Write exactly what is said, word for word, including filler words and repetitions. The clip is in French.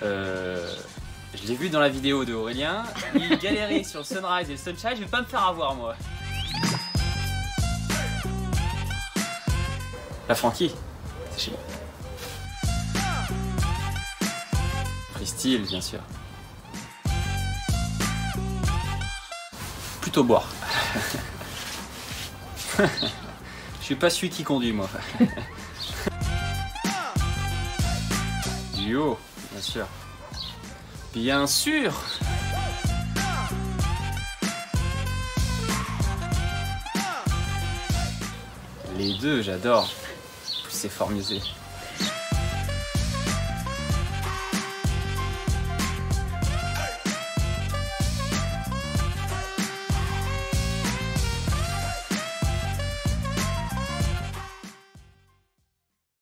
Euh, je l'ai vu dans la vidéo de Aurélien, il galérait sur le Sunrise et le Sunshine, je vais pas me faire avoir moi. La Frankie, c'est chez moi. Freestyle, bien sûr. Plutôt boire. Je suis pas celui qui conduit moi. Duo, bien sûr. Bien sûr. Les deux, j'adore. Plus c'est fort, mieux c'est.